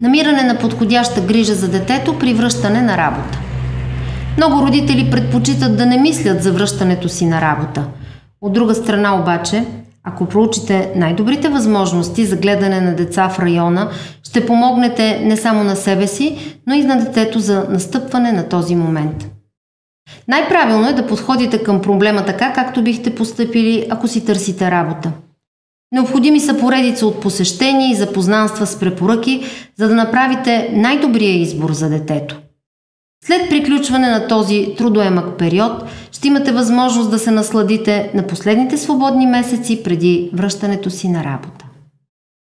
Намиране на подходяща грижа за детето при връщане на работа. Много родители предпочитат да не мислят за връщането си на работа. От друга страна обаче, ако проучите най-добрите възможности за гледане на деца в района, ще помогнете не само на себе си, но и на детето за настъпване на този момент. Най-правилно е да подходите към проблема така, както бихте постъпили, ако си търсите работа. Необходими са поредица от посещения и запознанства с препоръки, за да направите най-добрия избор за детето. След приключване на този трудоемък период, ще имате възможност да се насладите на последните свободни месеци преди връщането си на работа.